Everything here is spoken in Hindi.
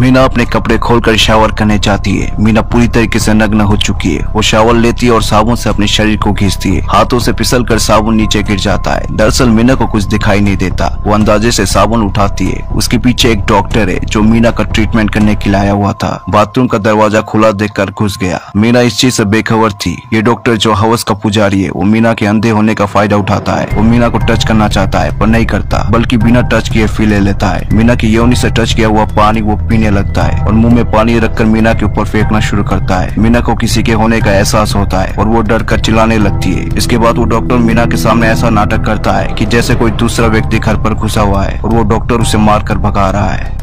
मीना अपने कपड़े खोलकर शावर करने जाती है। मीना पूरी तरीके से नग्न हो चुकी है। वो शावर लेती है और साबुन से अपने शरीर को घिसती है। हाथों से फिसल कर साबुन नीचे गिर जाता है। दरअसल मीना को कुछ दिखाई नहीं देता। वो अंदाजे से साबुन उठाती है। उसके पीछे एक डॉक्टर है जो मीना का ट्रीटमेंट करने के लिए आया हुआ था। बाथरूम का दरवाजा खुला देखकर घुस गया। मीना इस चीज से बेखबर थी। ये डॉक्टर जो हवस का पुजारी है, वो मीना के अंधे होने का फायदा उठाता है। वो मीना को टच करना चाहता है पर नहीं करता, बल्कि बिना टच किए फील ले लेता है। मीना की योनि से टच किया हुआ पानी वो पीने लगता है और मुंह में पानी रखकर मीना के ऊपर फेंकना शुरू करता है। मीना को किसी के होने का एहसास होता है और वो डर कर चिल्लाने लगती है। इसके बाद वो डॉक्टर मीना के सामने ऐसा नाटक करता है कि जैसे कोई दूसरा व्यक्ति घर पर घुसा हुआ है और वो डॉक्टर उसे मारकर भगा रहा है।